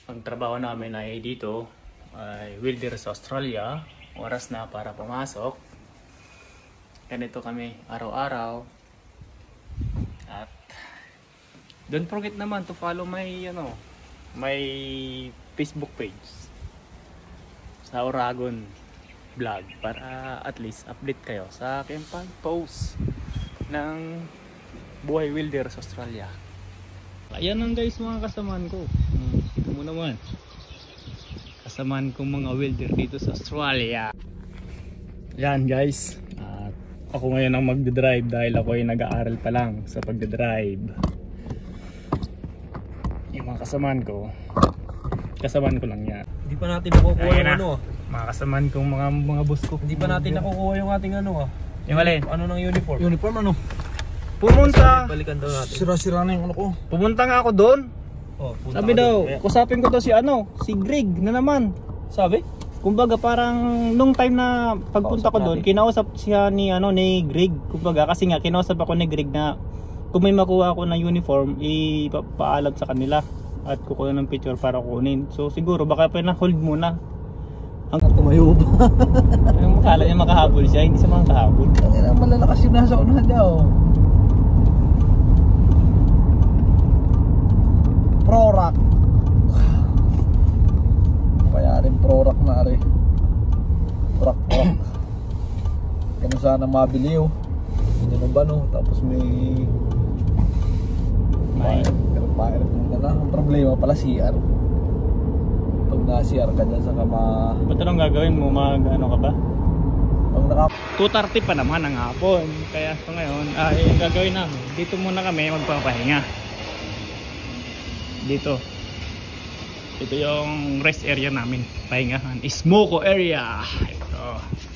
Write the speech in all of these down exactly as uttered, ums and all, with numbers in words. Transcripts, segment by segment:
ang trabaho namin ay dito ay welder sa Australia. Oras na para pumasok. Ganito kami araw-araw. At don't forget naman to follow my ano, my Facebook page sa Oragon Vlog para at least update kayo sa aking pag-post ng buhay welder sa Australia. Ayan lang guys mga kasamaan ko. Ito mo naman. Kasamaan kong mga welder dito sa Australia. Yan guys. At ako ngayon ang magdadrive dahil ako ay nag-aaral pa lang sa pagdadrive. Yung mga kasamaan ko, kasamaan ko lang yan. Hindi pa natin nakukuha Ayan yung na. ano ah. Mga kasamaan kong mga, mga boss ko. Hindi pa natin nakukuha yung ating ano ah. Yung alin? Ano ng uniform? Uniform ano? Pumunta. Balikan daw natin. Sira-sira na yung ano ko. Pumunta nga ako doon. Oh, punta Sabi ka daw, doon. Kaya- kusapin ko to si ano, si Greg na naman. Sabi? Kumbaga parang nung time na pagpunta ko Kausap doon, natin. kinausap siya ni ano ni Greg. Kumbaga kasi nga kinausap ako ni Greg na kung may makuha ako na uniform, ipapaalam sa kanila at kukuha ng picture para kunin. So siguro baka pa na hold muna. Ang tumayo pa. Ang makala niya makahabol siya, hindi siya makahabol. Ang ina malalakas yung nasa unahan niya oh. Pro-rock. Kaya rin pro-rock na rin. Rock rock. Kaya sana mabili oh. Hindi na ba no? Tapos may May Pero fire muna na. Ang problema pala C R. Pag na-C R ka dyan sa kama. ba't anong gagawin mo? Mag ano ka ba? Pag naka two thirty pa naman ang hapon. Kaya so ngayon, ay yung gagawin namin, dito muna kami magpapahinga. Dito. Ito yung rest area namin. Pahingahan. Smoko area. Ito.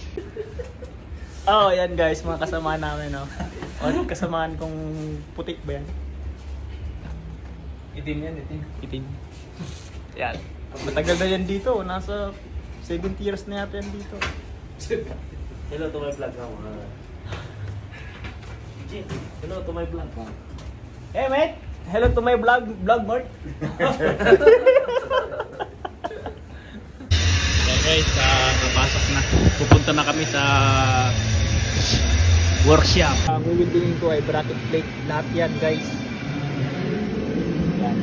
Oh, yan guys, mga kasama namin, no. O, kasamaan kong putik ba yan? Itim yan, itim. Itim. Yan. Matagal na yan dito. Nasa seventy years na yata yan dito. Hello to my vlog ha mga. Hello to my vlog ha. Hey mate! Hello to my vlog, vlog Mart. Okay guys, uh, napasok na. Pupunta na kami sa workshop. Ang wiwindingin ko ay bracket plate. Lahat yan guys. Yan.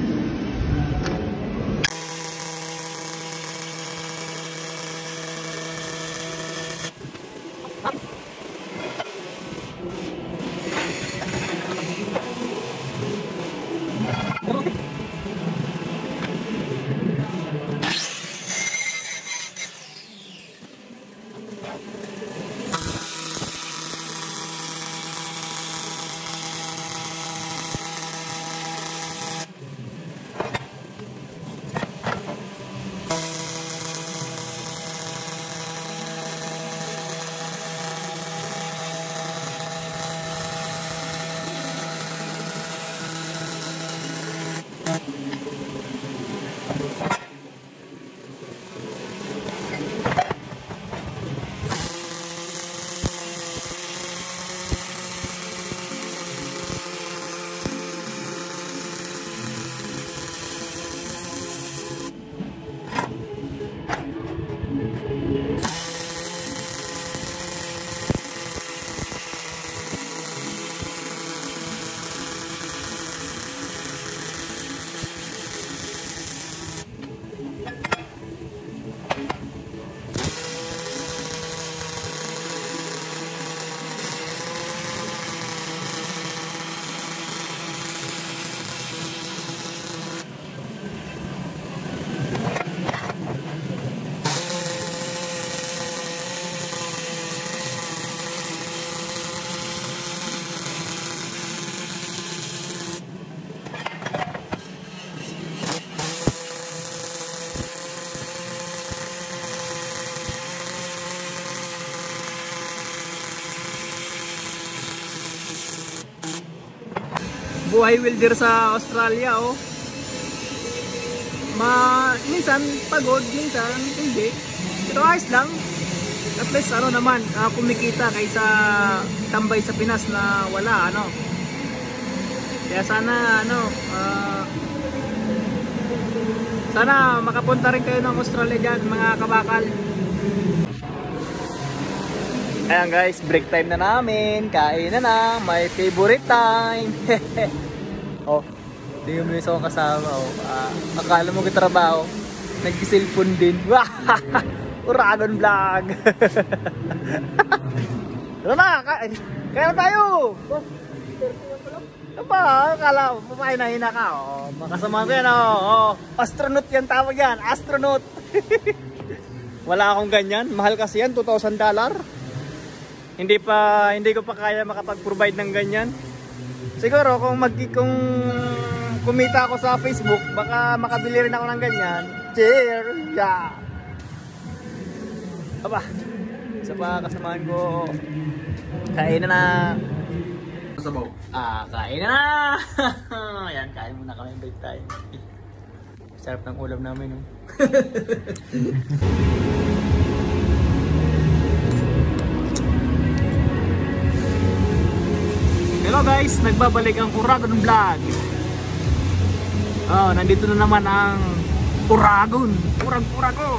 buhay welder sa Australia, oh. Ma minsan pagod, minsan hindi. Pero ayos lang. At least ano naman, uh, kumikita kaysa tambay sa Pinas na wala, ano. Kaya sana ano, uh, Sana makapunta rin kayo ng Australia dyan, mga kabakal. Ayan guys, break time na namin. Kain na na, my favorite time. Oh, hindi mo yung isang kasama. Oh. Uh, akala mo kitrabaho, nag-cellphone din. Uragon vlog. Ano na, kaya na tayo. Ano ba, akala mo, papain na hina ka. Oh, makasama ko yan. Oh. Oh. Astronaut yan, tawag yan, astronaut. Wala akong ganyan, mahal kasi yan, two thousand dollars. Hindi pa, hindi ko pa kaya makapag-provide ng ganyan. Siguro kung mag kung kumita ako sa Facebook, baka makabili rin ako ng ganyan. Cheers! Yeah. Aba, isa pa kasamaan ko. Kain na na. Sabaw. Ah, kain na na. Ayan, kain muna kami break time. Sarap ng ulam namin. No? Hello guys, nagbabalik ang Uragon Vlog. Oh, nandito na naman ang Uragon. Urag-Uragon.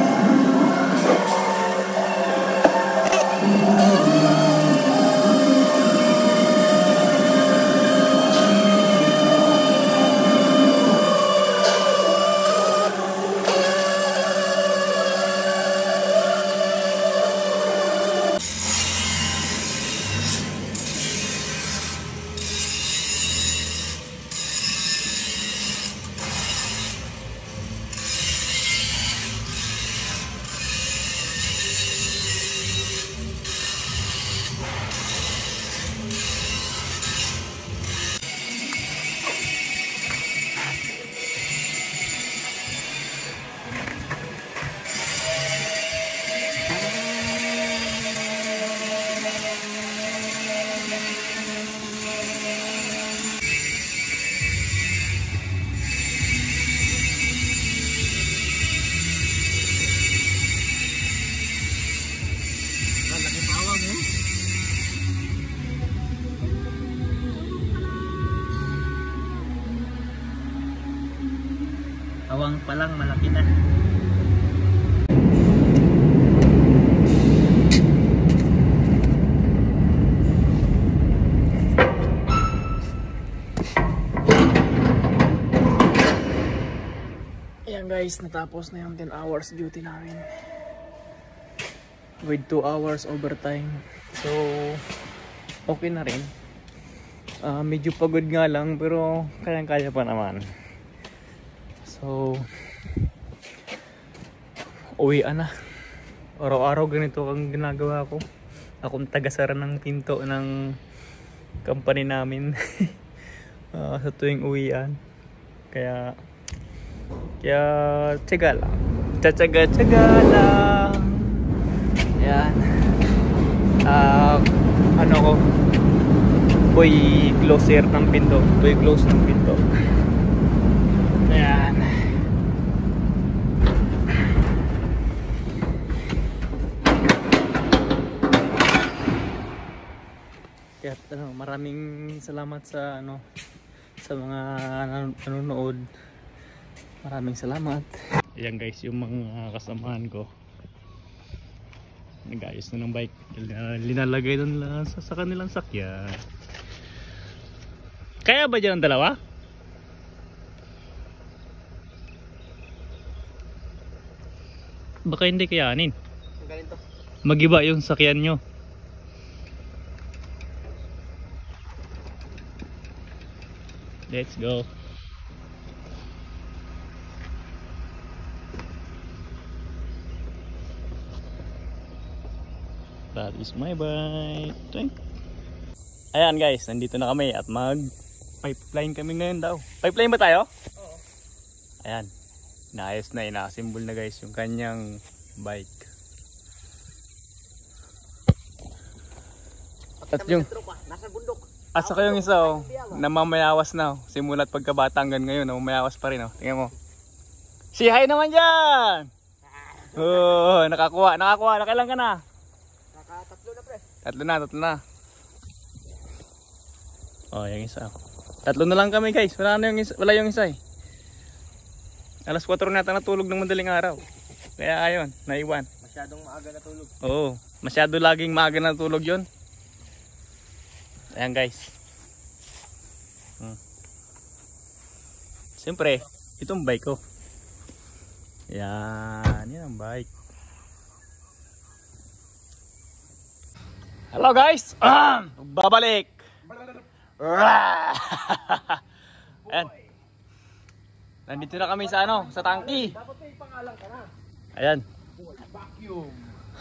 Awang pa lang, malaki na. Ayan guys, natapos na yung ten hours duty namin. With two hours overtime. So, okay na rin. Uh, medyo pagod nga lang, pero kayang-kaya pa naman. So, uwian na. Araw-araw ganito ang ginagawa ko. Akong tagasara ng pinto ng company namin uh, sa tuwing uwian. Kaya, kaya tiyaga lang. Tiyatsaga-tsaga lang. Ayan. Uh, ano ko? Boy closer ng pinto. Boy close ng pinto. Ayan. Kaya ano, maraming salamat sa ano sa mga nanonood. Maraming salamat. Ayan guys, yung mga kasamahan ko. Nag-ayos na ng bike. Linalagay doon lang sa, sa kanilang sakyan. Kaya ba dyan ang dalawa? Baka hindi kayanin. Mag-iba yung sakyan nyo. Let's go. That is my bike. Ayan guys, nandito na kami at mag pipeline kami ngayon daw. Pipeline ba tayo? Oo. Ayan. Naayos na, inasimbol na guys yung kanyang bike. At yung nasa bundok. At saka yung isa oh, namamayawas na oh. Simulat pagkabata hanggang ngayon, namamayawas pa rin oh. Tingnan mo. Si hi naman dyan! Oh, nakakuha, nakakuha. Nakailan ka na? Nakatatlo na pre. Tatlo na, tatlo na. Oh, yung isa. Tatlo na lang kami guys. Wala na yung isa, wala yung isa eh. Alas kwatro na yata natulog ng madaling araw. Kaya ayun, naiwan. Masyadong maaga natulog. Oo, masyado laging maaga natulog yon. Ayan guys. Hmm. Siyempre, itong bike ko. Yan, yan ang bike. Hello guys! Ah, babalik! Ayan. Nandito na kami sa ano, sa tangki. Dapat may pangalan ka na. Ayan. Vacuum.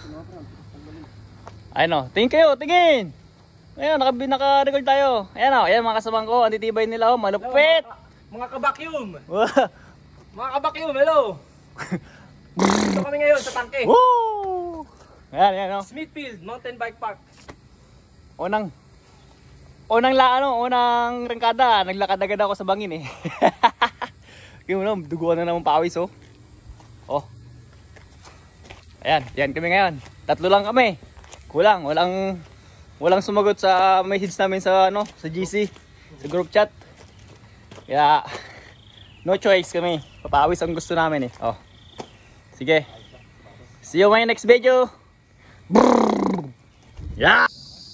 Ayun o, tingin kayo, tingin! Ayan, naka-record tayo. Ayan o, ayan mga kasabang ko, antitibay nila o, malupit! Mga ka-vacuum. Wow! Mga ka-vacuum, hello. Dito kami ngayon sa tangke. Woo! Ayan, ayan o. Smithfield Mountain Bike Park. Unang, unang la, ano, unang rangkada, naglakad agad ako sa bangin eh. Kaya mo na, duguan na naman pawis oh. Oh. Ayan, yan kami ngayon. Tatlo lang kami. Kulang, walang walang sumagot sa message namin sa ano, sa G C, sa group chat. Kaya no choice kami. Papawis ang gusto namin eh. Oh. Sige. See you in my next video. Brrr. Yeah.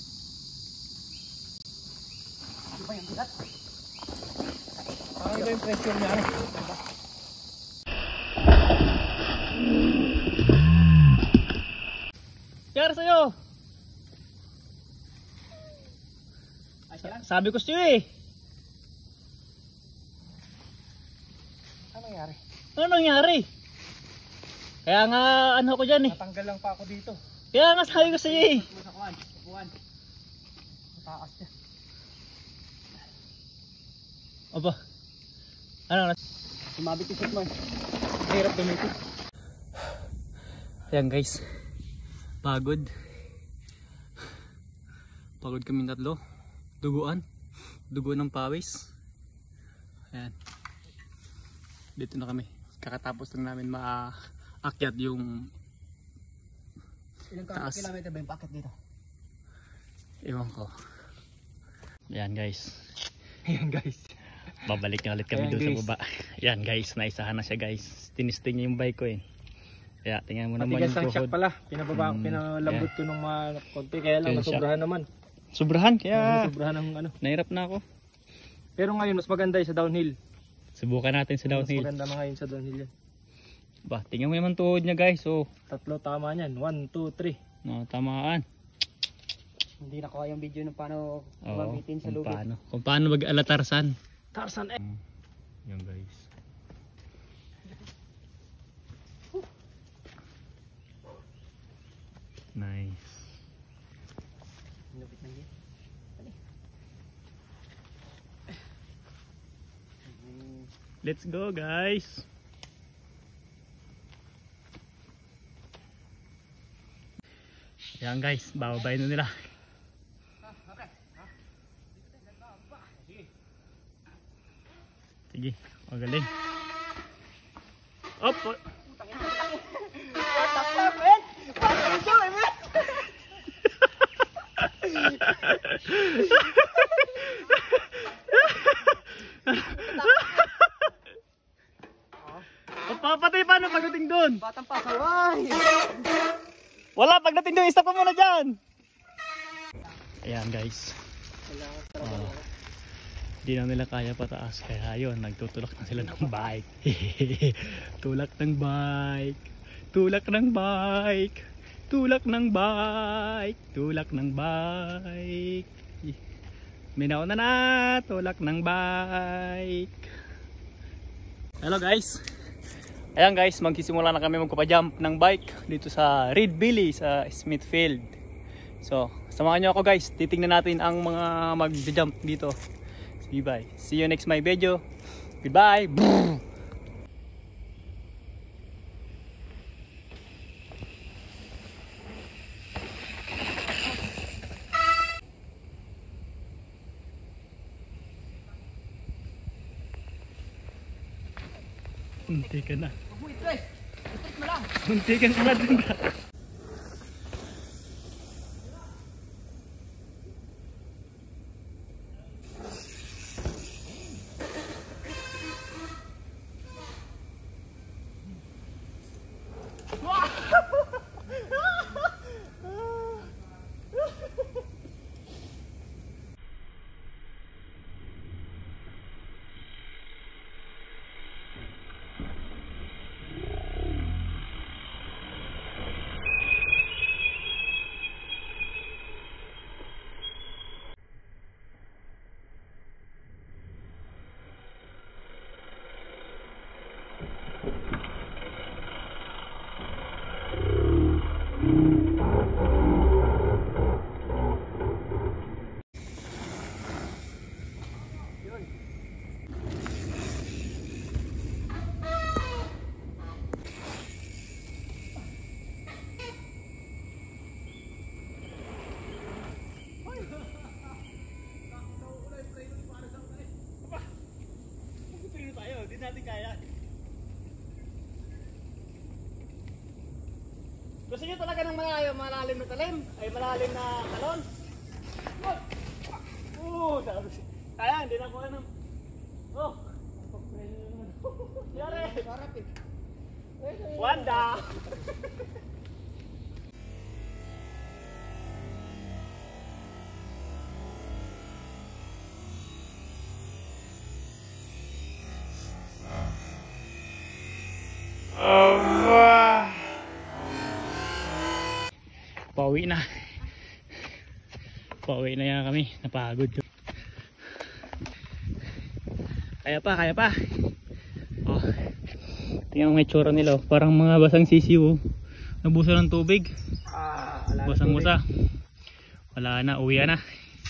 Ano ba yung pressure niya? Yara sa'yo. Sa- sabi ko sa'yo eh. Ano nangyari? Ano nangyari? Kaya nga ano ko dyan eh. Natanggal lang pa ako dito. Kaya nga sabi ko sa'yo eh. Sa kuwan, kuwan. Mataas niya. Aba. Ano na? Sumabit yung mo. Hirap gamitin. Ayan guys. Pagod. Pagod kami tatlo. Duguan. Dugo ng pawis. Ayan. Dito na kami. Kakatapos lang namin maakyat yung Ilang taas. kilometer ba yung packet dito? Ewan ko. Ayan guys. Ayan guys. Babalik na ulit kami Ayan, doon sa guys. baba. Ayan guys. Naisahan na siya guys. Tinisting niya yung bike ko eh. Kaya tingnan mo naman Matigas yung ang shock tuhod. pala. Pinababa ko, Mm, pinalambot ko ng mga konti. Kaya lang, Yung nasobrahan naman. Sobrahan kaya Nasobrahan ng ano. nahirap na ako. Pero ngayon, mas maganda yung sa downhill. Subukan natin sa Mas downhill. maganda na ngayon sa downhill yan. Ba, tingnan mo naman tuhod niya guys. Oh, Tatlo tama niyan. One, two, three. no, tamaan. Hindi nakuha yung video ng paano Oo, gamitin sa kung lubid. paano. Kung paano mag-alatarsan. Tarzan eh. Yan guys. Nice. Lupit na yun. Let's go guys. Yan guys, bababay na nila. Sige, magaling. Op! oh. Papatay paano pagdating doon? Batang pasaway! Wala, pagdating doon, stop ka muna dyan. Ayan guys. Oh, di na nila kaya pataas. Kaya yun, nagtutulak na sila ng bike. Tulak ng bike. Tulak ng bike. Tulak ng bike. Tulak ng bike. May nauna na. Tulak ng bike. Hello guys. Ayan guys, magsisimula na kami magpapajump ng bike dito sa Red Billy sa Smithfield. So, samahan nyo ako guys. Titingnan natin ang mga mag-jump dito. Bye. See you next my video. Goodbye. Brrr. Munti ka na. Munti ka na dun. Hindi natin kaya. Gusto nyo talaga ng malalim, malalim na talim? Ay malalim na talon? Oo, sabi siya. Kaya, hindi na ko ano. Oh! Yari! Wanda! Pauwi na. Pauwi na yan kami. Napagod. Kaya pa, kaya pa. Oh. Tingnan mo may tsura nila. Parang mga basang sisiw. Nabusa ng tubig. Basang busa. Wala na, uwi na.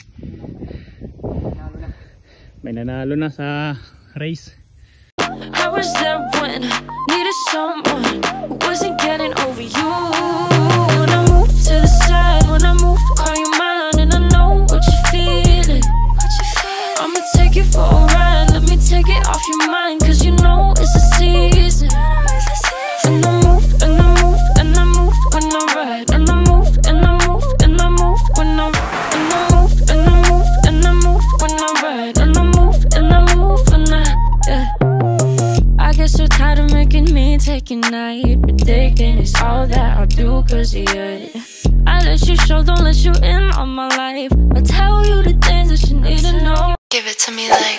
May nanalo na sa race. I was there when I needed someone who wasn't getting over you. When I move to the side, when I move, call you mine, and I know what you're feeling. I'ma take you for a ride, let me take it off your mind, cause you know it's a season. And I move, and I move, and I move when I ride, and I move, and I move, and I move when I and I move, and I move, and I move when I ride, and I move, and I move when I yeah. I get so tired of making me take a night, predicting it's all that I'll do cause of you. I let you show, don't let you in on my life. I tell you the things that you need to know. Give it to me like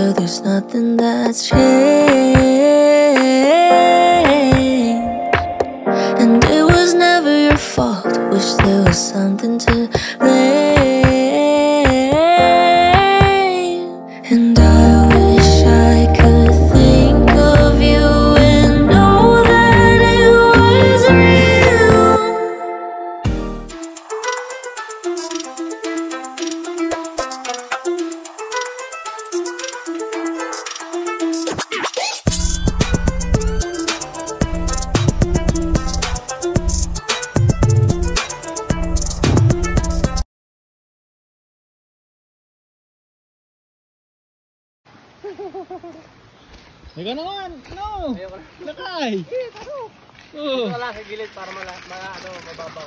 still there's nothing that's changed. And it was never your fault. Wish there was something to blame. And I wish I could think of you and know that it was real. Ikaw naman! No! Lakay! Oh. Wala sa gilid para mala, mala ano, mababaw.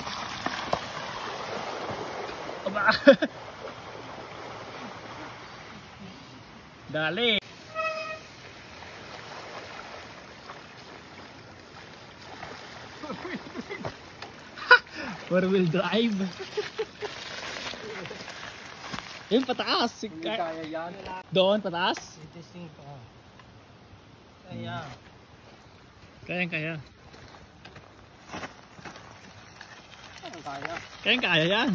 Aba! Dali! Four wheel drive! Yung pataas! Kaya yan. Doon, pataas? eighty-five. Kaya. Kayang kaya. Kaya. Kayang kaya yan.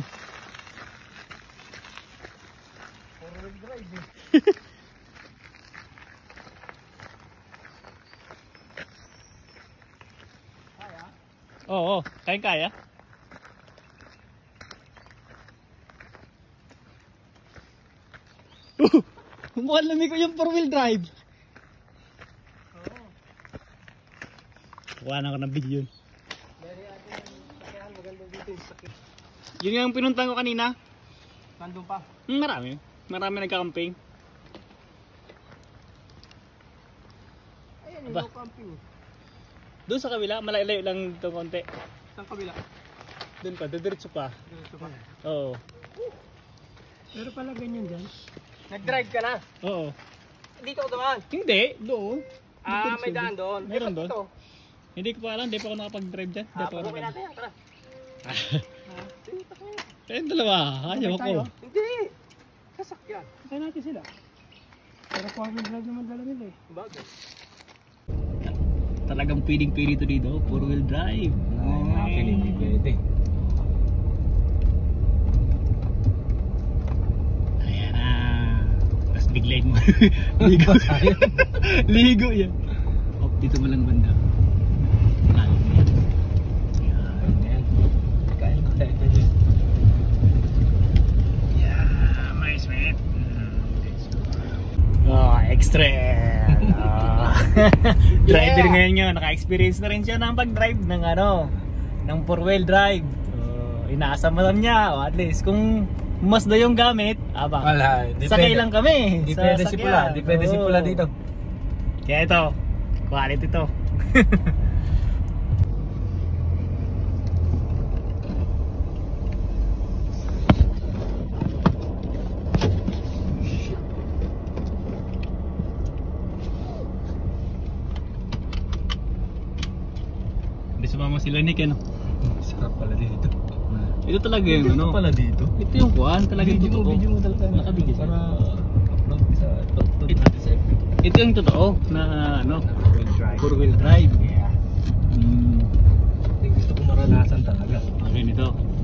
Four wheel drive eh. Kaya? Oo, kayang kaya. Uh, mukhang lumiko yung four wheel drive. Oo. Kuha na ko ng video. Dari atin kaya maganda dito yung sakit. Yun nga yung pinuntahan ko kanina. Nandun pa. Hmm, marami. Marami nagka-camping. Ayan, Aba. yung camping. Doon sa kabila, malayo-layo lang ito konti. Saan kabila? Doon pa, didiretso pa. Dito pa. Oo. Pero pala ganyan dyan. Nag-drive ka na? Oo. Dito ka dumaan. Hindi, doon. Ah, Didiretso may daan doon. Meron Eh, doon. ito. Hindi ko pa alam, hindi pa ako nakapag-drive dyan. Hindi Ah, pa ako pupukin nakapag- natin yan. Tara. Kayong dalawa, ayaw ko. Hindi. Sasakyan. Kaya natin sila. Pero four wheel drive naman dala nila eh. Bagay. Talagang pwedeng-pwede ito dito, four wheel drive. Ay, hindi pwede. Ayan na. Tapos biglayin mo. Ligo. Ligo yan. Oh, dito mo lang banda. Alam mo yan. Yan. Kaya ko kaya ko. Yeah, my sweet. Oh, extra. Oh. Driver ngayon yun. Naka-experience na rin siya ng pag-drive ng ano, ng four wheel drive. Oh, inaasa mo lang niya. O at least kung Mazda yung gamit, aba. Wala, Sakay lang kami. Hindi sa pwede si sakyan. Pula, hindi pwede si Oo. Pula dito. Kaya ito, quality to. Hindi sumama sila Nick, ano? Sarap pala dito. Ito talaga yung ano. pala dito. Ito yung kuhan, talaga yung Video mo, totoo. video mo talaga. Nakabigay siya. Para upload sa upload natin sa F B. Ito yung totoo na ano, Four-wheel drive. four wheel drive. Yeah. Hmm, Yung gusto ko maranasan talaga. okay nito.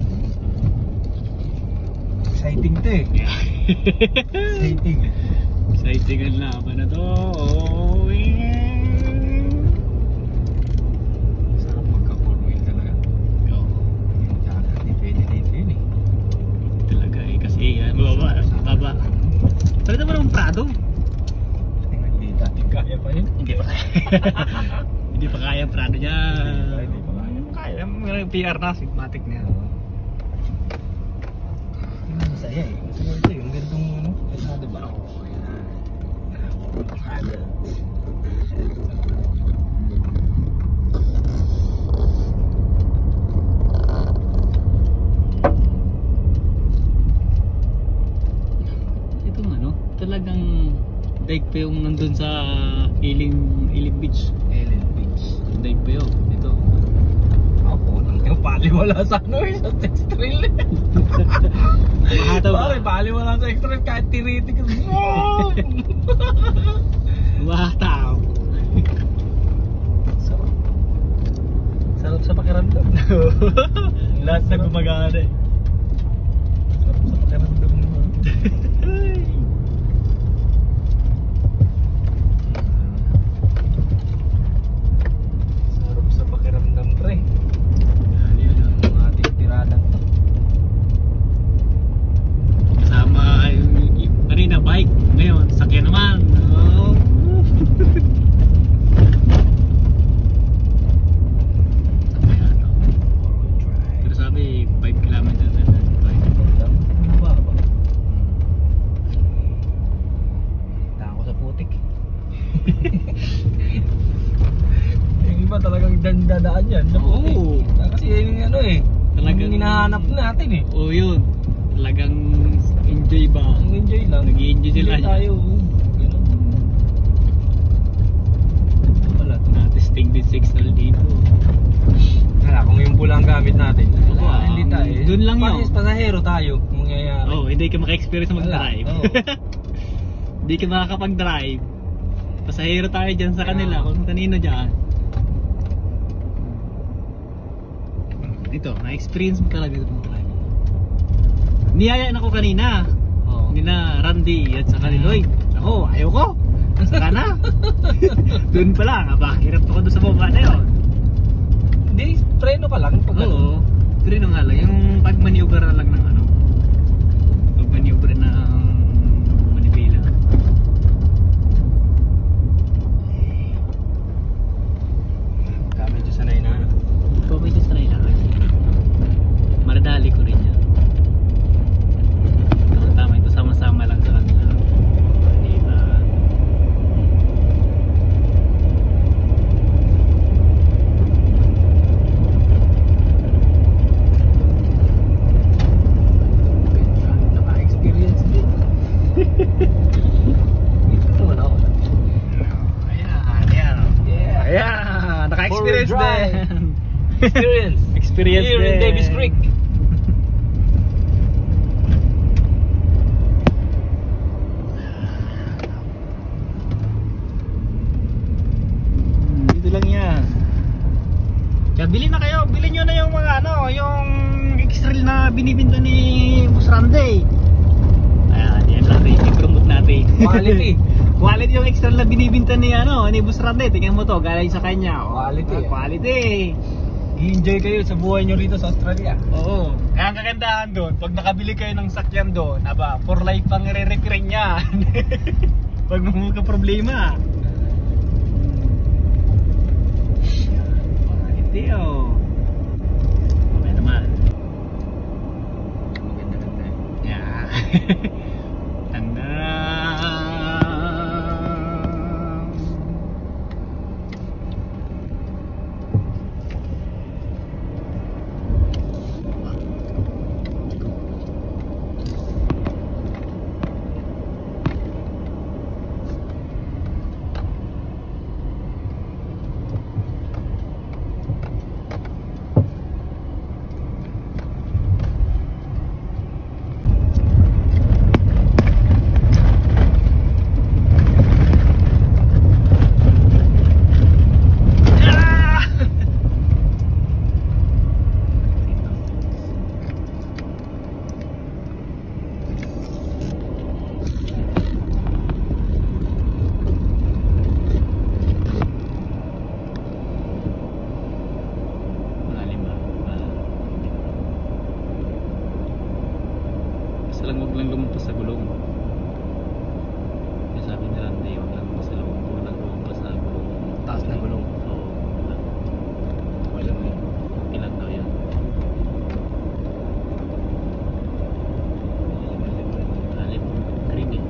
Exciting to eh. Yeah. Exciting. Exciting ang laban na to. Oh, yeah. Sarap magka four-wheel talaga. Go. Hindi pwede dito yun eh. Talaga eh, kasi yan, baba, baba. Pwede naman ng Prado. Hindi dati kaya pa yun. Hindi pa kaya. Hindi pa kaya Prado niya. Hindi pa kaya. Kaya, may P R na, sigmatic na yan. Yung masaya eh. Gusto mo ito yung ganitong ano. Ito na diba? Itong ano, talagang daig pa yung nandun sa Iling, Iling Beach. Ellen Beach. Daig pa yun, ito. Ako, nang yung baliwala sa ano eh, sa extrail eh. Mahataw ba? Pare, baliwala sa extrail kahit tiritik. Mahataw. Sarap. Sarap sa pakiramdam. Lahat na gumagana eh. Sarap sa pakiramdam naman. Sarap sa pakiramdam, pre. Yan ang ating tiradang to. Kasama yung, yung kanina bike, ngayon sakyan naman. Oh. Kaya ano, pero sabi five kilometers na lang bike. Ano ba ba? Tako sa putik. Yung iba talagang dandadaan yan sa putik. Oo. Kasi yun yung ano eh. Talagang- Yung hinahanap natin eh. Oo yun, talagang enjoy ba? Ang enjoy lang. Nag-i-enjoy sila Enjoy tayo. Ganun. Wala. Na-testing din signal dito. Wala, kung yung pula ang gamit natin. Wala, Oo, hindi tayo. dun lang yun. Paris, pasahero tayo. Mangyayari. Oh, hindi ka maka-experience sa Wala. mag-drive. Oo. Hindi ka makakapag-drive. Pasahero tayo dyan sa Kaya- kanila, kung kanino dyan. Ito, na-experience mo talaga ito mag-drive. Niyayaan ako kanina. Oo. Nila Randy at saka ni Lloyd. Ako, ayaw ko. Saka na. Doon pa lang, abakirap ako doon sa baba na yun. Hindi, preno ka lang. Pag ano. Oo. Pero yun nga lang, yung pag-maneuver na lang ng ano. Pag-maneuver ng manibela. Kami dyan sanay na ano. So medyo sanay na kasi. Maradali ko rin yan. Tama-tama ito, sama-sama lang sa kanila. Hindi ba? Naka-experience din. Dito naman ako. Ayan, ayan. Yeah. Ayan, naka-experience Four-wheel drive. din. Experience. Experience Here in din. Davis Creek. Dito lang yan. Kaya bilhin na kayo, bilhin nyo na yung mga ano, yung X-Trail na binibinta ni Boss Randy. Ayan, yan lang rin, i-promote natin. Quality. Quality yung X-Trail na binibinta ni ano, ni Boss Randy. Tingnan mo to, galing sa kanya. Oh, Quality, ah, ah. Quality. I-enjoy kayo sa buhay nyo rito sa Australia. Oo. Kaya ang kagandahan doon, pag nakabili kayo ng sakyan doon, aba, for life pang re-repair niya. Pag mga problema. Quality oh. Okay naman. Maganda-ganda eh. Yeah. Tanda. Malalim ba? Ah, hindi. Basta lang huwag lang lumampas sa gulong. Kaya sabi ni Randy, huwag lang lumampas sa gulong. Huwag lang lumampas sa gulong. Taas ng gulong. Oo. wala. Wala mo yun. Ilan daw yan? Malalim. Green eh.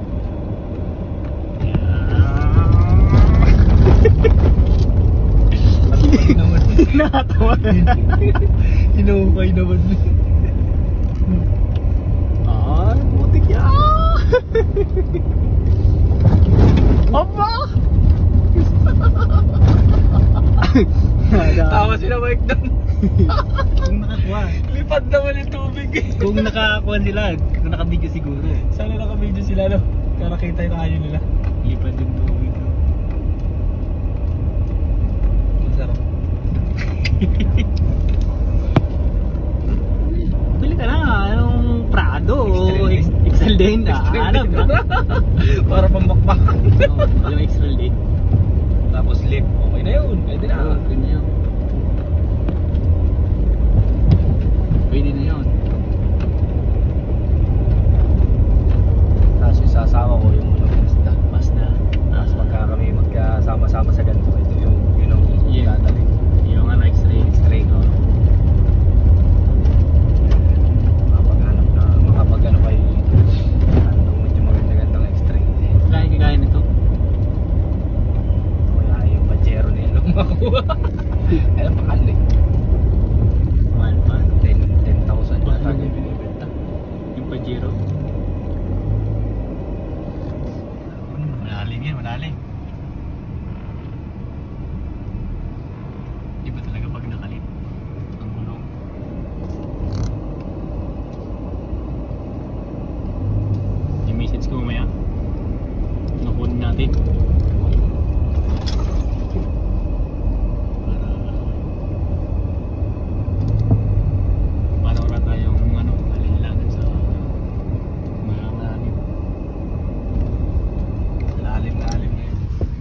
naman. Nakatawa. Hinukay naman. Ay, putik yan. Aba! Tawa sila Mike doon. Kung nakakuha. Lipad naman yung tubig eh. Kung nakakuha sila, kung nakabidyo siguro. Sana naka-video sila no? Para kita yung kayo nila. Lipad yung tubig. Masarap. Bili ka na, anong Prado o Excel din. Ah, alam na. Para pamakbakan. Oo, alam Excel din. Tapos lip. Okay na yun. Pwede na. Oo, pwede na yun. Pwede na yun. Tapos isasama ko yung ano, basta. Basta. Tapos pagka kami magkasama-sama sa ganito, ito yung, yun ang Yeah. dadali. Yung ano, X-ray. X-ray. Oo. Makapaghanap na, makapag-ano kay ano, medyo maganda-gandang X-ray. Kaya kagaya nito. Kaya yung Pajero na yun ang makuha. Alam, mahal eh. Mahal pa. ten thousand na tayo yung binibenta. Yung Pajero. Malalim yan, malalim. Di ba talaga pag nakalip? Ang gulong. Yung message ko mamaya. Nakunin natin. Para para wala tayong ano, alinlangan sa mga malalim. Lalim na lalim na yun.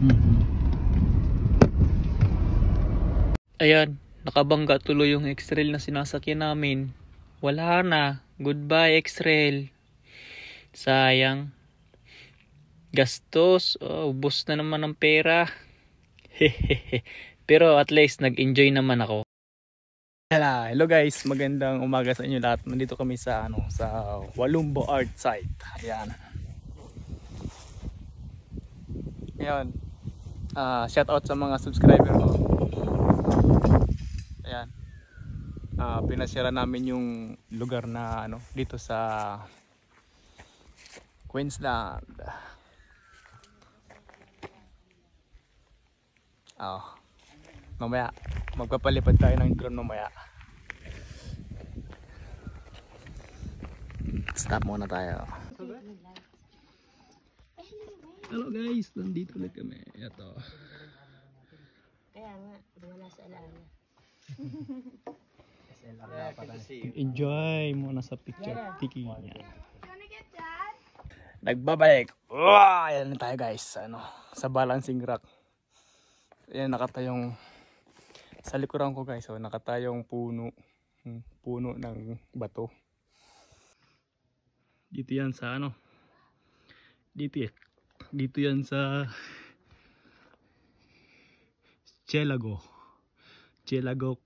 Ayan, nakabangga tuloy yung X-Trail na sinasakyan namin. Wala na. Goodbye X-Trail. Sayang. Gastos. Oh, ubos na naman ng pera. Pero at least nag-enjoy naman ako. Hello, hello guys, magandang umaga sa inyo lahat. Nandito kami sa ano, sa Walumbo Art Site. Ayan. Ngayon, ah, shout out sa mga subscriber ko. Ayan. Ah, pinasyara namin yung lugar na ano dito sa Queensland. Oh. Mamaya magpapalipad tayo ng drone mamaya. Stop muna tayo. Hello guys, nandito ulit kami. Ito. Kaya nga, wala sa alaala. Enjoy muna sa picture taking niya. Nagbabalik. Wow, ayan na tayo guys. Ano, sa balancing rock. Ayan, nakatayong sa likuran ko guys. So, nakatayong puno. Puno ng bato. Dito yan sa ano. Dito yan. Dito yan sa Chelago. Chelago.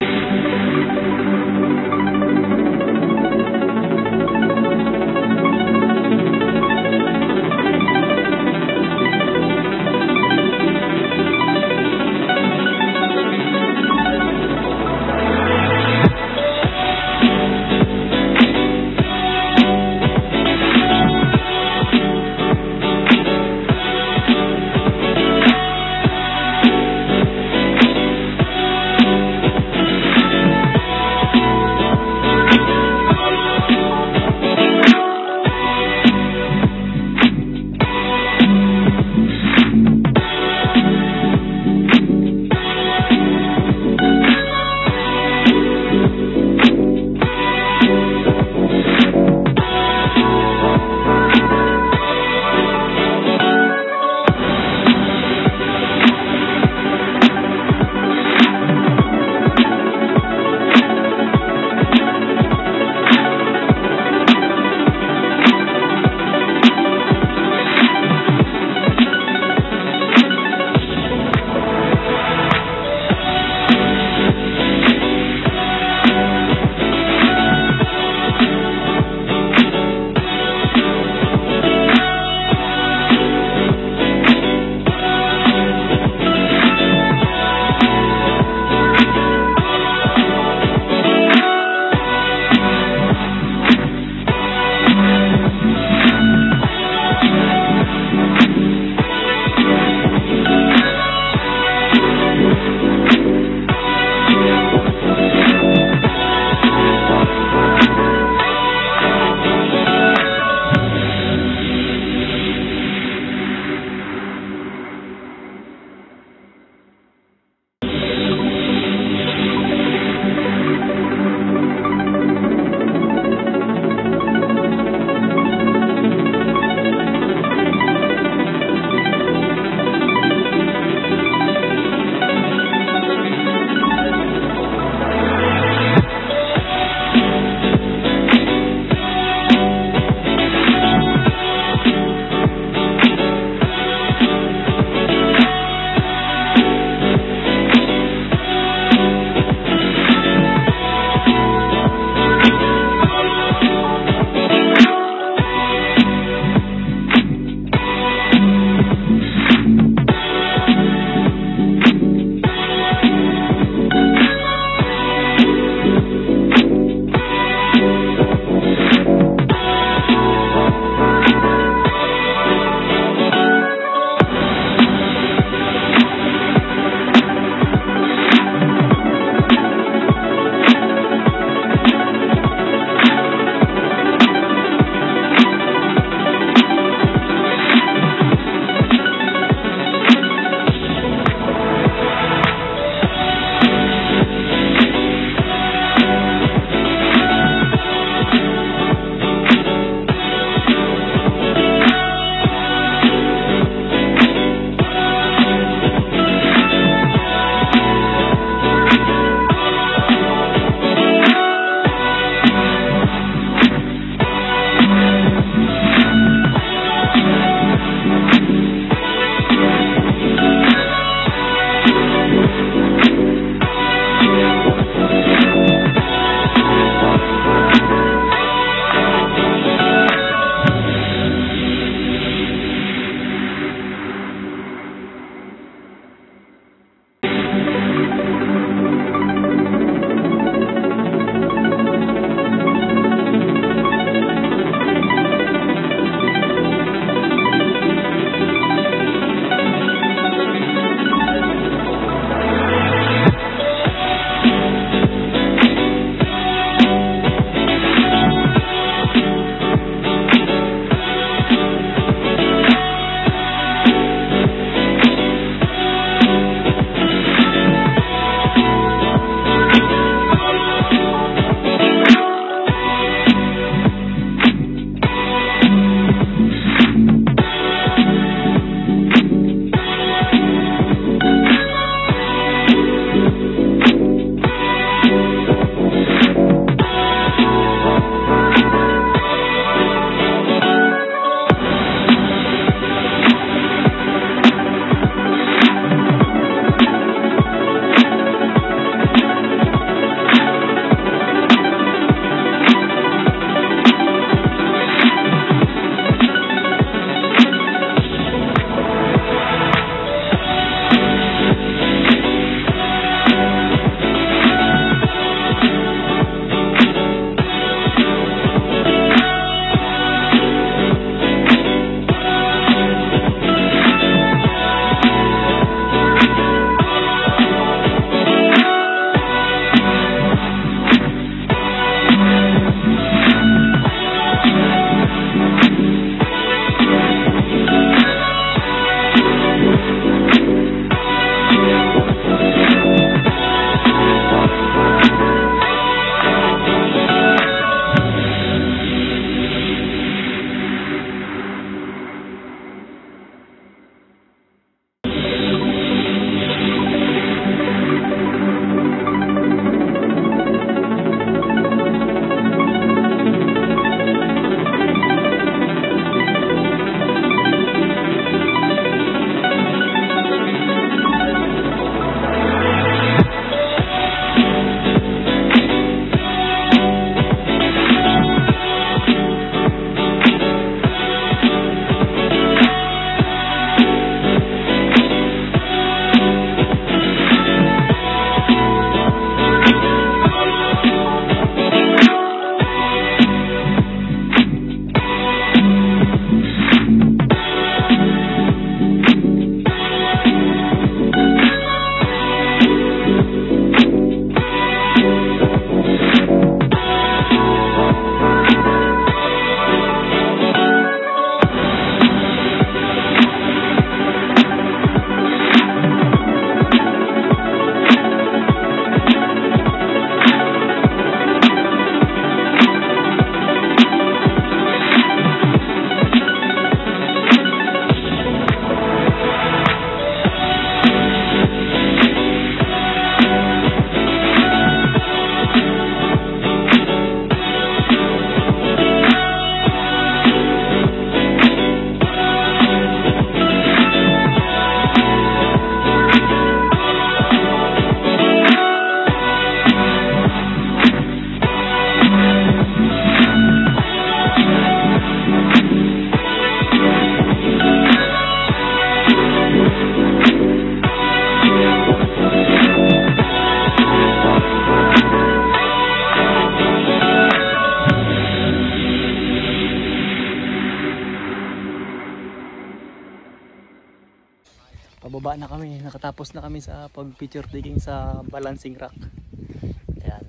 Pababa na kami, nakatapos na kami sa pag picture taking sa balancing rock. Ayan.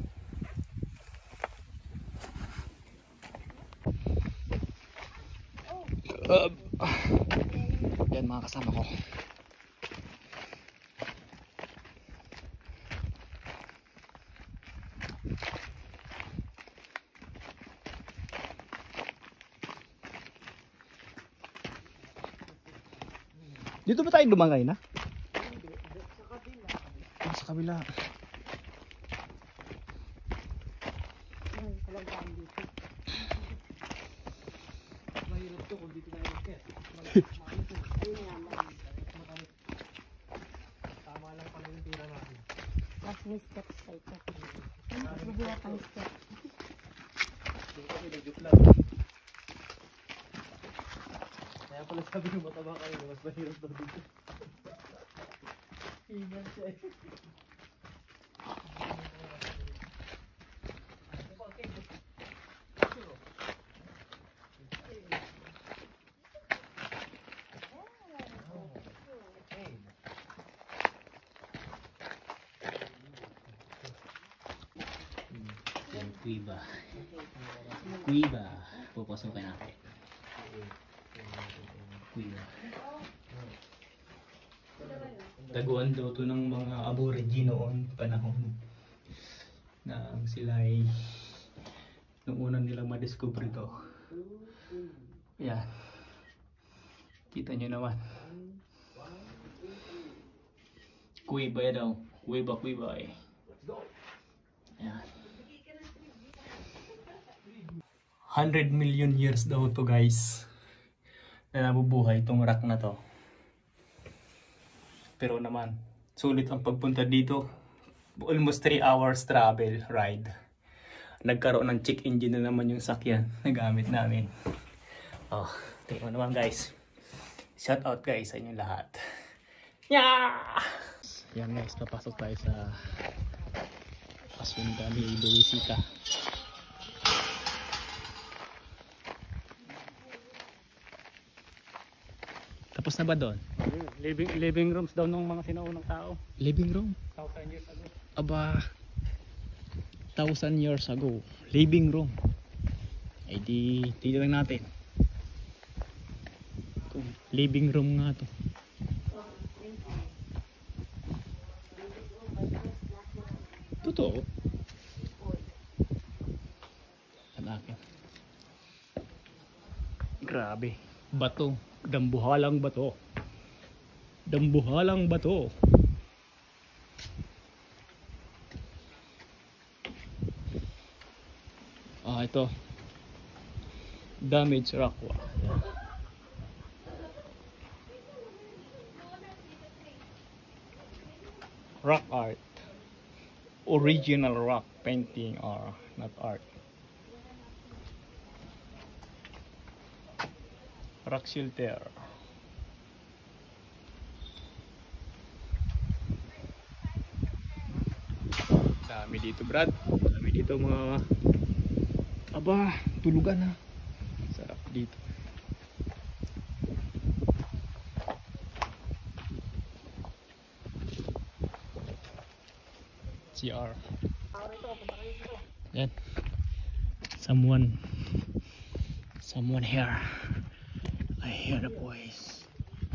Uh, yan mga kasama ko. Dito ba tayo lumangay na? Ah, sa kabila. Mas may steps pa ito. Mabigat ang steps. Kaya pala sabi ng mataba kayo, mas mahirap daw dito. Hingan siya eh. Kuiba. Kuiba. Pupusukin natin. Kuiba. Taguan daw to ng mga aborigine noon panahon na sila ay nung una nilang madiscover ito. Ayan. Kita nyo naman. Kuiba daw. Kuiba kuiba eh. Ayan. one hundred million years daw to guys na nabubuhay itong rock na to. Pero naman sulit ang pagpunta dito, almost three hours travel ride. Nagkaroon ng check engine na naman yung sakyan na gamit namin. Oh, tingnan naman guys, shout out guys sa inyo lahat. Yeah! Yan guys, papasok tayo sa Asunta ni Luisita. Tapos na ba doon? Living, living rooms daw ng mga sinaunang tao. Living room? Thousand years ago. Aba, thousand years ago. Living room. Ay di, dito lang natin. Kung living room nga to. Totoo. Ang akin. Grabe. Bato. Dambuhalang bato. Dambuhalang bato. Ah, ito. Damaged rock. Rock art. Original rock painting or not art. Rock shelter. Dami dito, Brad. Dami dito mga... Aba, tulugan ha. Sarap dito. C R. Yan. Someone. Someone here. I hear the voice.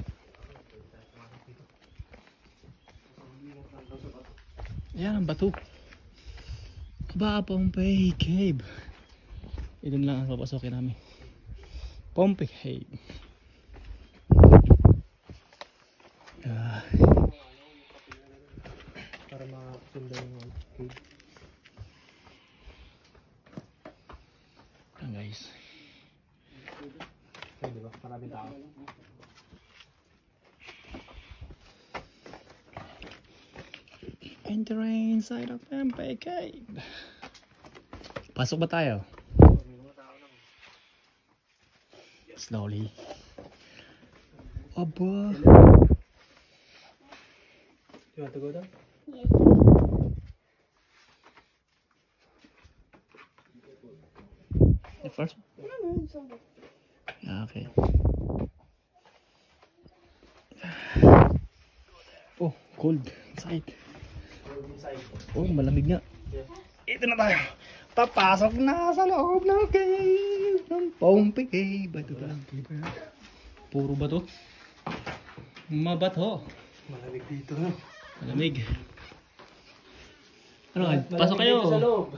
Yan ang bato. Aba, Pompey Cave. Ito lang ang papasokin namin. Pompey Cave. Ah. Para makasundan yung cave. Yan guys. Okay, diba? Maraming tao. Entering inside of Pompey Cave. Pasok ba tayo? Slowly. Aba. You want to go down? The first one? Ah, okay. Oh, cold inside. Oh, malamig nga. Ito na tayo. Papasok na sa loob ng cave. Ng Pompey Cave. Ito lang. Puro bato. Mabato. Malamig dito, no? Malamig. Ano, pasok kayo. Dito sa loob.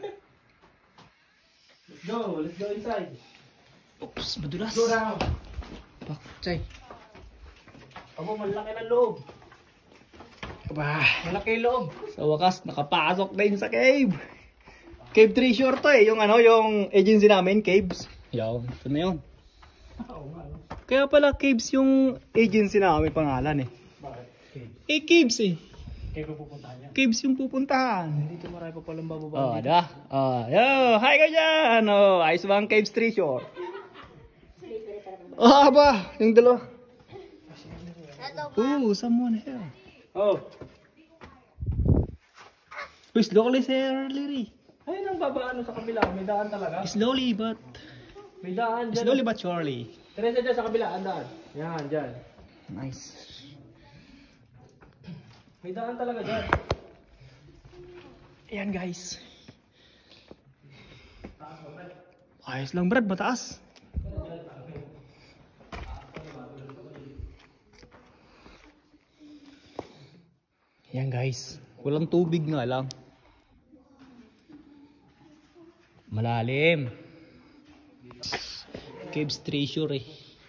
Let's go, let's go inside. Oops, madulas. Go down. Pak, chay. Abo, malaki ng loob. Aba. Malaki yung loob. Sa wakas, nakapasok din sa cave. Cave Treasure to eh. Yung ano, yung agency namin, Caves. Yan, ito na yun. Kaya pala Caves yung agency namin pangalan eh. Bakit? Cave. Eh, Caves eh. Cave ang pupuntahan niya. Caves yung pupuntahan. Dito marami pa palang bababa. Oh, ada. Oh, yo, hi ka dyan. Oh, ayos ba ang Caves Treasure? Oh, ba, yung dalawa. Oh, someone here. Oh. Oh, slowly, Sir Larry. Ayun ang babaan sa kabila. May daan talaga. Slowly but May daan dyan. slowly but surely. Teresa dyan sa kabila. Ang daan. Yan, dyan. Nice. May daan talaga dyan. Ayan guys. Ayos lang Brad, mataas. Ayan guys. Walang tubig nga lang. Malalim. Caves Treasure eh.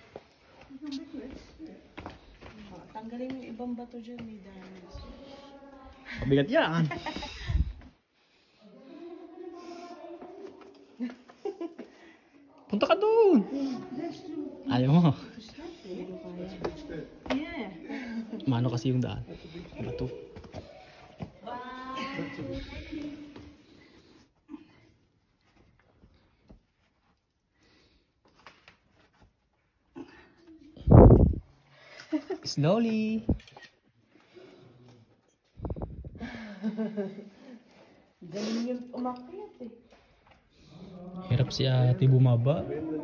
Tanggalin yung ibang bato dyan, may damage. Bigat yan. Punta ka doon. Ayaw mo. Yeah. Mano kasi yung daan. Bato. Slowly. Galing yung umakyat eh. Hirap si ate bumaba.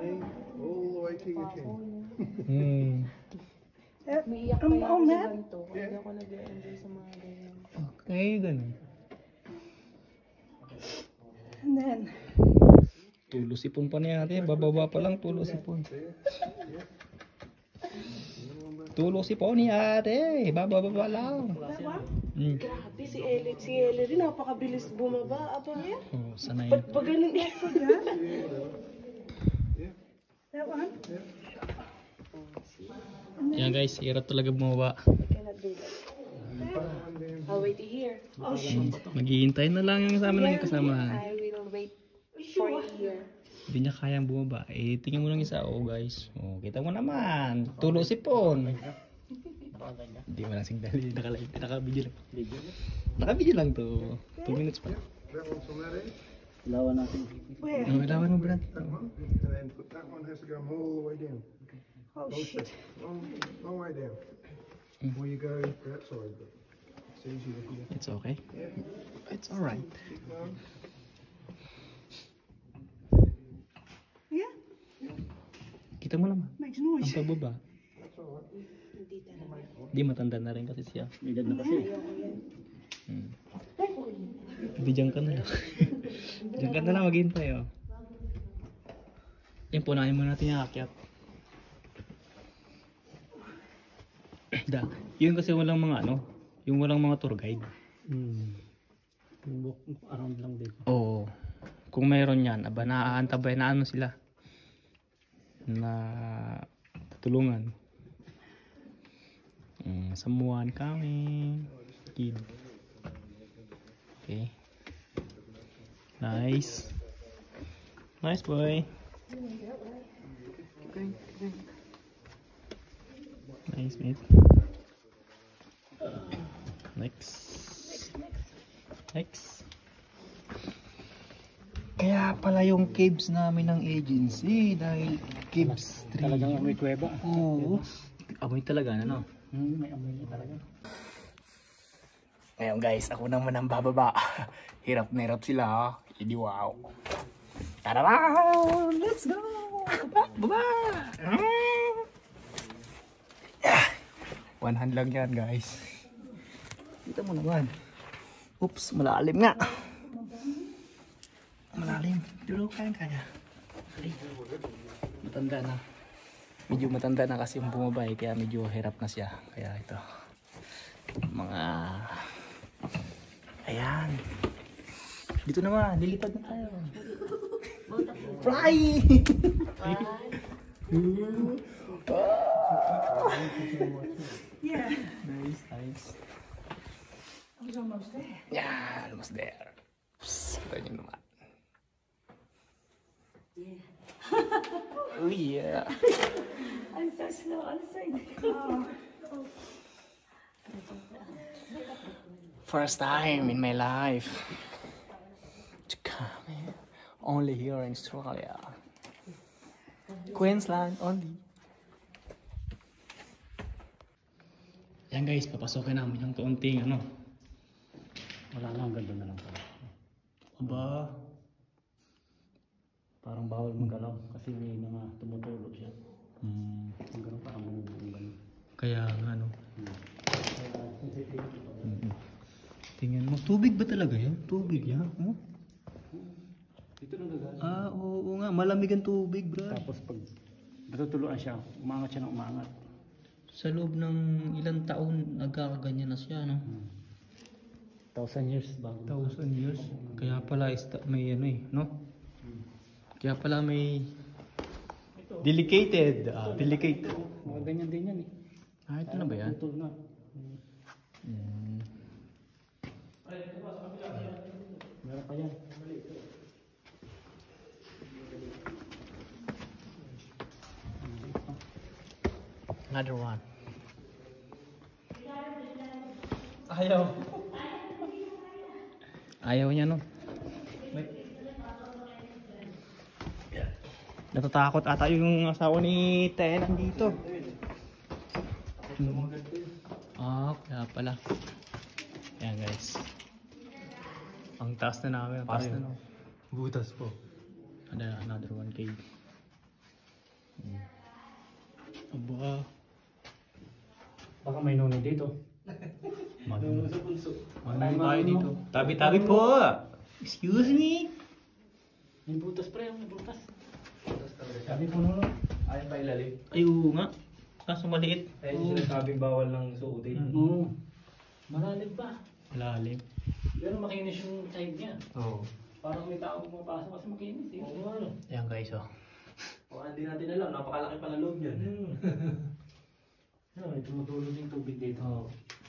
Hmm. May iyak pa yan sa ganito. Hindi ako nag-enjoy sa mga ganyan. Okay, ganun. And then, Tulo sipon pa ni ate. Bababa pa lang tulo sipon. Tulo sipon ni ate. Bababa pa lang. Hmm. grabe si Ellie. Si Ellie rin napakabilis bumaba. Aba niya. Oh, sanay. Ba't ba ganun eh? That one? Yan guys, hirap talaga bumaba. I cannot do that. I'll wait here. Oh shit. Maghihintay na lang yung kasama ng kasama. I will wait for you here. Hindi niya kayang bumaba. Eh, tingnan mo lang isa. Oh guys. Oh, kita mo naman. Tulo sipon. Hindi mo lang signal. Naka-live. Naka-video lang. Naka-video lang to. two minutes pa. Lawan natin. Where? Ang alawan mo, Brad. That one, and then put that one has to go all the way down. Oh shit. Long, long way down. Before you go that side. But It's okay. It's alright. Yeah, Kita mo naman. makes noise. Ang pagbaba. Di matanda na rin kasi siya. May edad na kasi. Hmm. Di dyan ka na lang. Dyan ka na lang maghintay oh. Yan, punahin mo natin yung akyat. Da, yun kasi walang mga ano, yung walang mga tour guide. Hmm. Walk around lang din. Oo. Kung mayroon yan, aba naaantabay na ano sila. Na tutulungan. Mm, samuan kami. Kid. Okay. Nice. Nice boy. Nice mate. Next. Next. Kaya pala yung caves namin ng agency dahil caves three. Talagang may kuweba. Oo. Amoy talaga na no? Hmm, may amoy niya talaga. Ngayon guys, ako naman ang bababa. Hirap na hirap sila. Hindi wow. Tara! Let's go! Baba! Baba! Ah! One hand lang yan guys. Kita mo naman. Oops, malalim nga. Malalim. Pero kaya kaya. Ay, matanda na. Medyo matanda na kasi yung bumabay. Kaya medyo hirap na siya. Kaya ito. Mga... Ayan. Dito naman. Lilipad na tayo. Fly! Yeah, Nice, nice. I was almost there. Yeah, almost there. Psst, kita nyo naman. Oh yeah. I'm so slow. I'm so First time in my life to come here. Only here in Australia. Queensland only. Yan guys, papasokin namin yung kaunting ano. Wala na, ang ganda na lang pala. Aba, Parang bawal magalaw kasi may mga tumutulo siya. hmm, Ang gano'n parang bumubuong gano'n. kaya nga ano. Mm-mm. Tingnan mo, tubig ba talaga yan? Tubig yan? Oh? Dito na dagat. Ah, oo, oo nga, malamig ang tubig, bro. Tapos pag natutuluan siya, umangat siya ng umangat. Sa loob ng ilang taon, nagkakaganyan na siya, no? Thousand years bago. Thousand years. Kaya pala is may ano eh, no? Kaya pala may delicated, ah, delicated. Mga ganyan din yan eh. Ah, ito na ba yan? Tutol na. Mm. Meron pa yan. Another one. Ayaw. Ayaw niya, no? Natatakot ata yung asawa ni Te nandito. Hmm. Ah, kaya pala. Ayan guys. Ang taas na namin. Ang taas na no. Butas po. Ada another one cave. Hmm. Aba. Baka may nuni dito. Ano tayo dito? Tabi-tabi po! Excuse me? May butas pre, may butas. Sabi po nuno. Ayun pa ilalim. Ay, oo nga. Kaso maliit. Ayun yung sinasabing bawal ng suotin. Oo. Malalim pa. Lalim. Pero makinis yung side niya. Oo. Parang may tao pumapasok kasi makinis eh. Oo nga. Ayan guys, oh. Oh, hindi natin alam. Napakalaki pala loob yan. Hmm. Ano, may tumutulog yung tubig dito. Oo.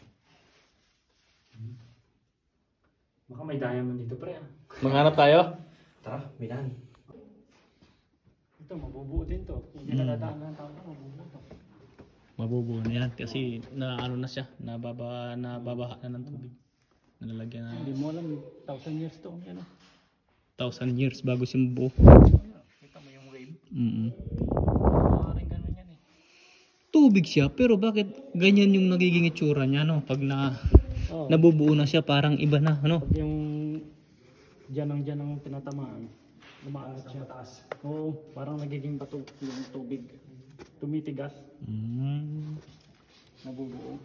Baka may diamond dito pre ah. Maghanap tayo? Tara, bilan. Ito, mabubuo din to. Hindi Hmm. nakadaan ng tao na mabubuo to. Mabubuo na yan kasi na ano na siya, nababa, nababaha na ng tubig. Nalalagyan na Hindi mo alam, thousand years to. Yan ah. thousand years bago sumubo. Kita mo yung wave. Mm-mm. Maaaring ganun yan eh. tubig siya, pero bakit ganyan yung nagiging itsura niya, no? Pag na, Oo. nabubuo na siya, parang iba na, ano? Pag yung dyan ang dyan ang tinatamaan, umaangat siya taas. Oo, parang nagiging bato yung tubig. Tumitigas, Mm. nabubuo.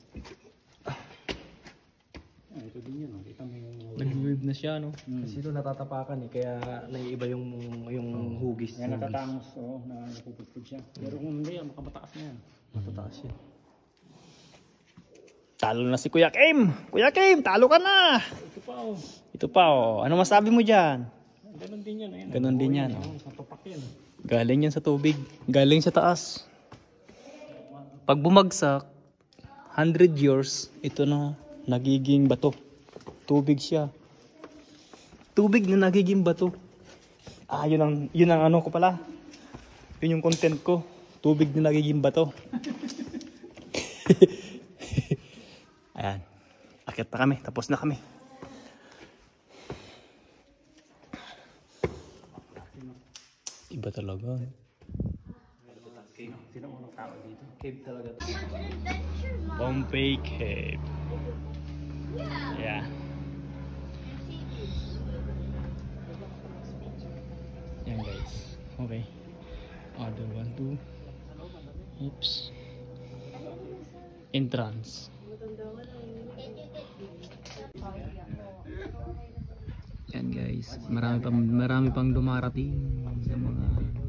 Ah, ito din yun, oh. Kita mo yung... Nag-weave na siya, no? Kasi ito natatapakan eh, kaya naiiba yung yung hugis. Yan natatangos, oo, na napupudpud siya. Pero kung hindi, makamataas na yan. Matataas yan. Talo na si Kuya Kim! Kuya Kim, talo ka na! Ito pa, oh. Ito pa, oh. Ano masabi mo dyan? Ganon din yan, ayun. Ganon din yan, oh. Oo, natupak yan. Galing yan sa tubig. Galing sa taas. Pag bumagsak, one hundred years, ito na nagiging bato. Tubig siya. Tubig na nagiging bato. Ah, yun ang, yun ang ano ko pala. Yun yung content ko. Tubig na nagiging bato. Ayan. Akit na kami. Tapos na kami. Iba talaga. Sino unang tao dito? Cave talaga to. Pompey Cave. Yeah. Yan guys. Okay. Other one, two. Oops. Entrance. Yan guys. Marami pang marami pang dumarating sa mga.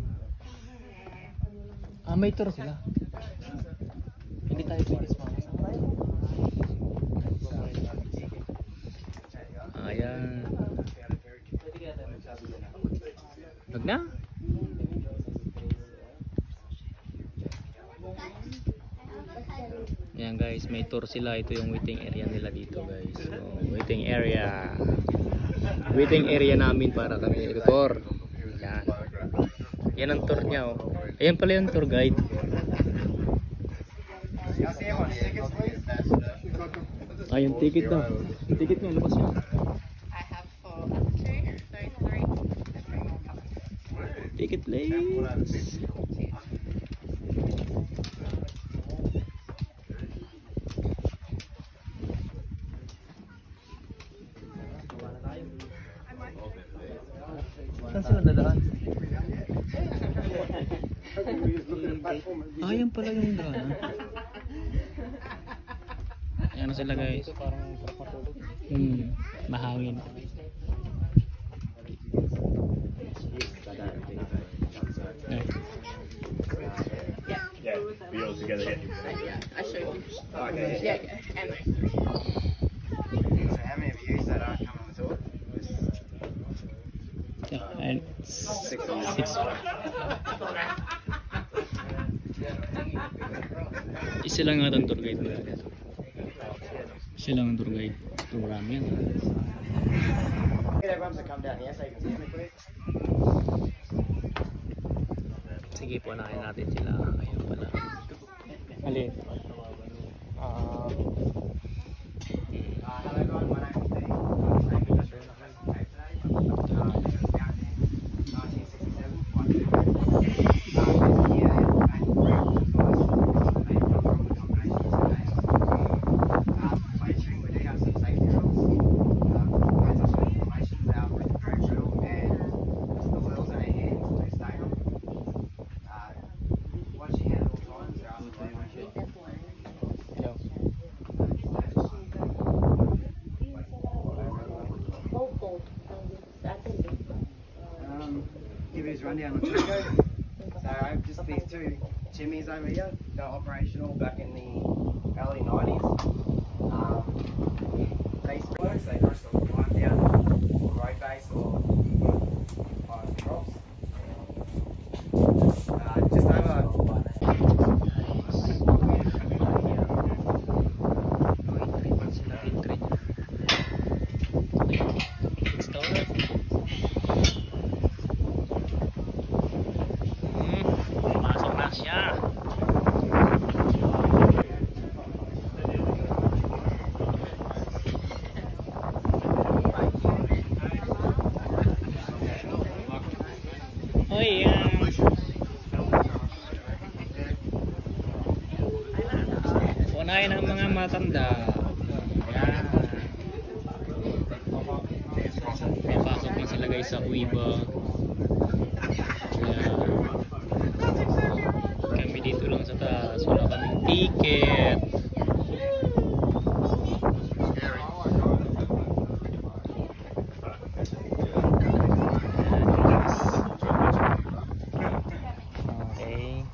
Ah, may tour sila. Hindi tayo pwede sa mga. Ayan. Wag na. Ayan guys, may tour sila. Ito yung waiting area nila dito guys. So, waiting area. Waiting area namin para kami i-tour. Yan. Yan ang tour niya oh. Ayan pala yung tour guide. Ah, yung ticket daw. Yung ticket niya, labas niya. I have for us two. Those three. Ticket please. Saan sila dadaan? Ah, yan pala yung daan. Ayan na sila guys. Hmm, mahangin. Ay. Yeah, we all together. Yeah, I show you. Okay. Yeah, yeah. And those three. So how many of you that are coming on the tour? Yeah, and Six. six. Isa lang nga ang tour guide mo. Isa lang ang tour guide. Ito marami yan. Get everyone to come down here so you can see me quick. Sige po, nakain natin sila. Ayun pala. Alin? Ah... Uh, hello everyone, my name is Steve. I'm a industrial today. Um, this is founded in nineteen sixty-seven. One of the um, this year, and great advice made from the combination of two names. Um, Mainstream, we do have some safety rules. Um, don't touch any information out with the drone drill and the wheels in our hands to stay on. Uh, watch your hand at all times, or else it won't shoot. Um, give you a rundown on Chico. So just these two chimneys over here, they're operational back in the early nineties. Um, they work, so they just climb down the road base or on drops. Uh, just over. Pasok na siya. Oh yeah. matanda. Ayan. May pasok na sila guys sa Uiba. Ayan. Kami dito lang sa taas. Wala kaming ticket. Okay.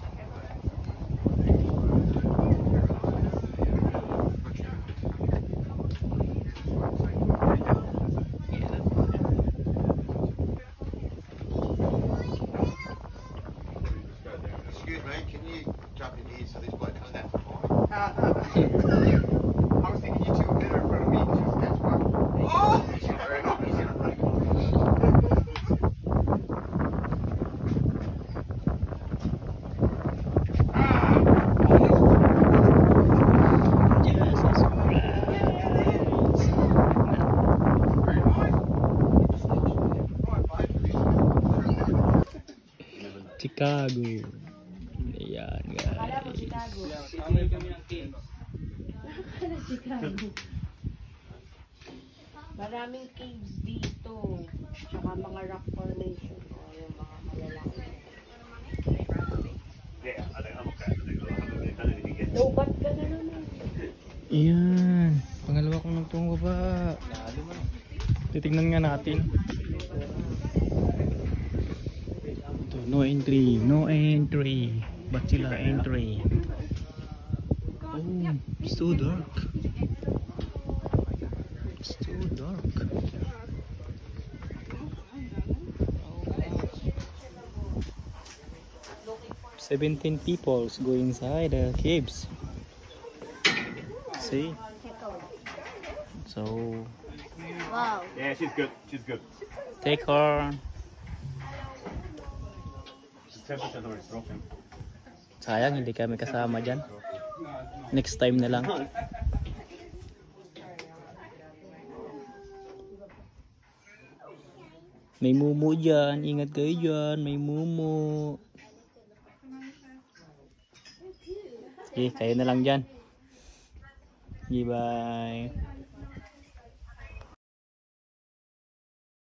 Excuse me, can you jump in here so this bloke doesn't have to find? I was thinking you two were better in front of me because you catch one. Oh! Sorry, not easy. Chicago. Ayan guys. Chicago. Maraming caves dito. Tsaka mga rock formation. O yung mga malalaki. Lobat ka na naman. Ayan. Pangalawa kong nagtungo ba? Titignan nga natin. Ito, no entry. No entry. Ba't sila entry? Oh, it's so dark. It's so dark. Seventeen people go inside the caves. See? So Wow. Yeah, she's good. She's good. take her. The temperature's already dropping. Sayang hindi kami kasama dyan. Next time na lang. May mumu dyan. Ingat kayo dyan. May mumu. Okay, kayo na lang dyan. Okay, bye.